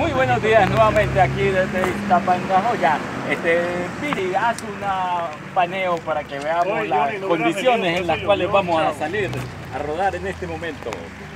Muy buenos días nuevamente aquí desde Iztapangajoya. Viri, haz un paneo para que veamos las condiciones en las cuales vamos a salir a rodar en este momento.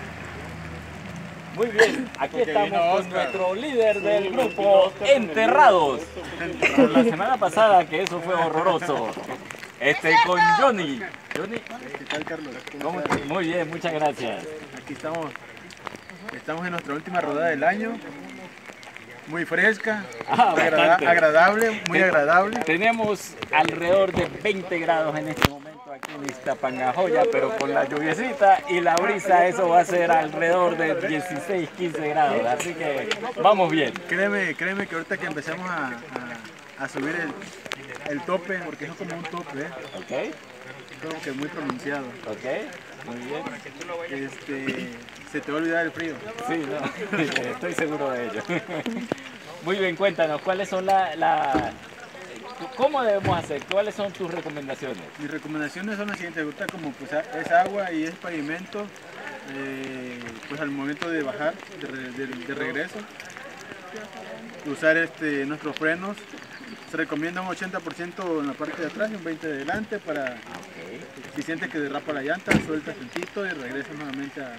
Muy bien, aquí estamos con nuestro líder del grupo, Enterrados. Por la semana pasada, que eso fue horroroso. Con Johnny. Johnny, ¿Qué tal, Carlos? ¿cómo estás? Muy bien, muchas gracias. Aquí estamos en nuestra última rodada del año. Muy fresca, agradable, muy agradable. Tenemos alrededor de 20 grados en este momento aquí en Iztapangajoya, pero con la lluviecita y la brisa eso va a ser alrededor de 16, 15 grados, así que vamos bien. Créeme que ahorita que empezamos a subir el tope, porque es como un tope, Ok, como que muy pronunciado. ok, muy bien. Se te va a olvidar el frío. Sí, no, estoy seguro de ello. Muy bien, cuéntanos, ¿cuáles son ¿cómo debemos hacer? ¿Cuáles son tus recomendaciones? Mis recomendaciones son las siguientes. Ahorita como pues, es agua y es pavimento, pues al momento de bajar, de regreso, usar nuestros frenos. Se recomienda un 80% en la parte de atrás y un 20% de adelante para si sientes que derrapa la llanta, sueltas tantito y regresas nuevamente a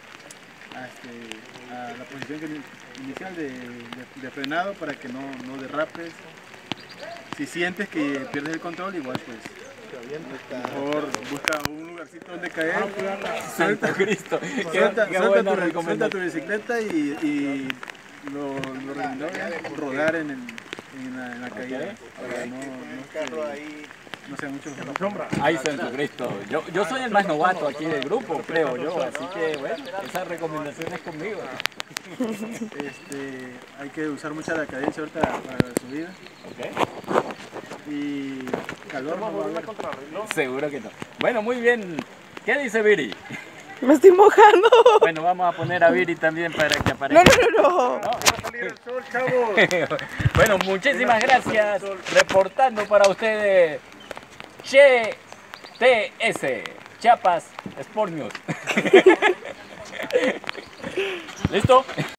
la posición inicial de frenado para que no derrapes. Si sientes que pierdes el control, igual pues mejor busca un lugarcito donde caer, Santo Cristo, suelta tu bicicleta y lo recomendable es rodar en la caída para no sea mucho sombra. Ay, Santo Cristo. Yo soy el más novato aquí del grupo, creo yo, así que bueno, esa recomendación es conmigo. Hay que usar mucha la cadencia ahorita para la subida. Ok. Y calor, Seguro que no. Bueno, muy bien. ¿Qué dice Viri? Me estoy mojando. Bueno, vamos a poner a Viri también para que aparezca. No. Va a salir el sol, chavos. Bueno, muchísimas gracias. Reportando para ustedes Che TS, Chiapas Sport News. ¿Listo?